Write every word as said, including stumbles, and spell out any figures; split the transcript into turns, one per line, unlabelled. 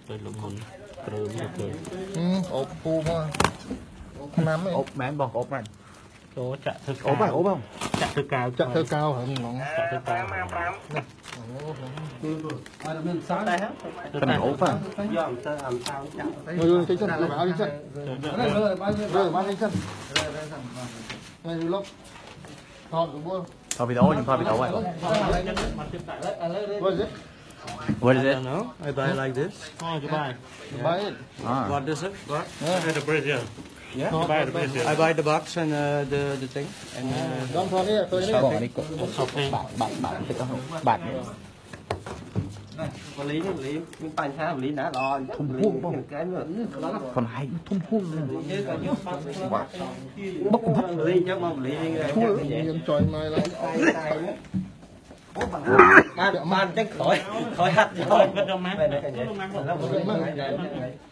tôi lụm hồn từ từ
ốp phu mà năm ấy
ốp mẹ bọc ốp này
tôi chặt thức
ốp phải ốp không
chặt thức cao
chặt thơ cao hả nó
chặt thức cao
cái này ốp à
rồi cái chân rồi áo đi chân rồi rồi bán đi chân này lốp thọt của bố
thôi bị tố nhưng thôi bị tố vậy what is it
no I buy like this oh you buy
buy it
what is it what yeah. The bridge yeah yeah you buy the bridge I buy the box and uh, the the thing and uh,
đóng thọt đi tôi đi
bỏ đi bạn bạn bạn thích không bạn
quản lý quản lý những bàn xa quản lý đã lo
thùng vuông không
cái nữa
còn hai thùng vuông
bốc bốc lý chứ mà lý
thua nhưng trời mai lắm
ban ban chắc khỏi khỏi hạt rồi
Hãy subscribe cho kênh Ghiền Mì Gõ để không bỏ lỡ những video hấp dẫn.